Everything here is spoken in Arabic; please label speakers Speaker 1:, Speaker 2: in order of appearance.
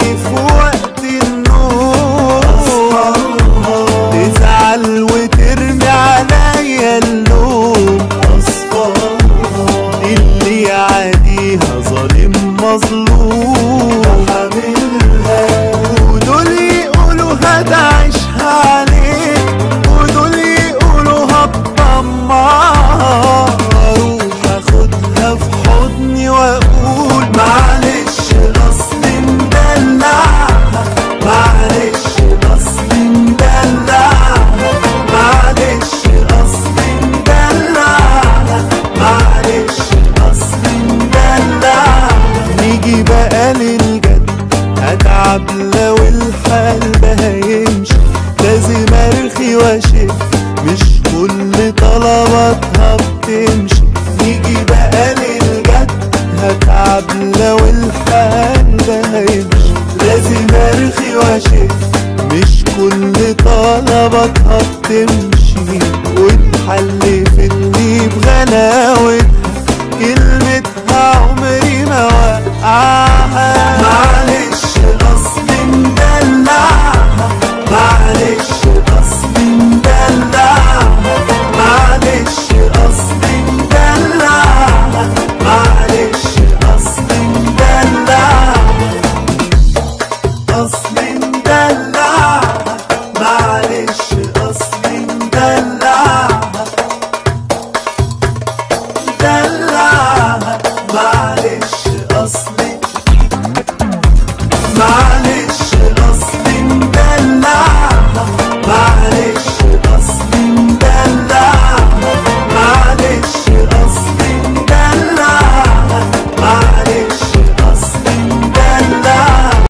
Speaker 1: في وقت النوم تزعل وترمي عليا اللوم. اللي يعاديها ظالم مظلوم، ودول يقولوا هتعيشها عليك، ودول يقولوا هتطمعها. اروح اخدها في حضني واقول معلش غصب مدلعها، معلش غصب مدلعها، معلش غصب مدلعها، معلش غصب مدلعها. نيجي بقى للجد، هتعب لو الحال ده هيمشي، لازم ارخي واشد مش كل طلباتها بتمشي. نيجي بقى للجد، هتعب لو الحال ده هيمشي، لازم ارخي واشد مش كل طلباتها بتمشي. والحل في اللي بغلاوتها، كلمتها عمري ما وقعها.